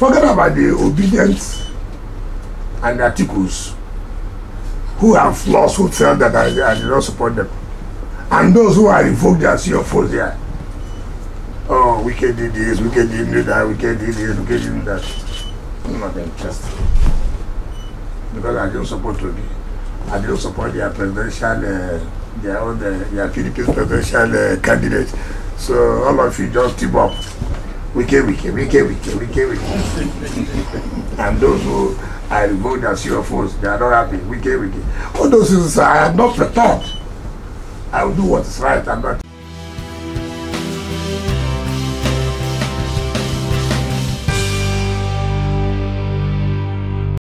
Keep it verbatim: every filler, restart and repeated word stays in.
Forget about the obedient and the Atikus who have lost, who felt that I, I did not support them. And those who are invoked as your foes there. Oh, we can do this, we can do that, we can do this, we can do that. I'm not interested. Because I don't support Obi. I don't support their presidential, uh, their own, uh, their Philippines presidential uh, candidate. So all of you just team up. Wike, wike, wike, wike, wike, wike. And those who are invoked as your foes, they are not happy. Wike, wike. All those things I am not prepared. I will do what is right. I'm not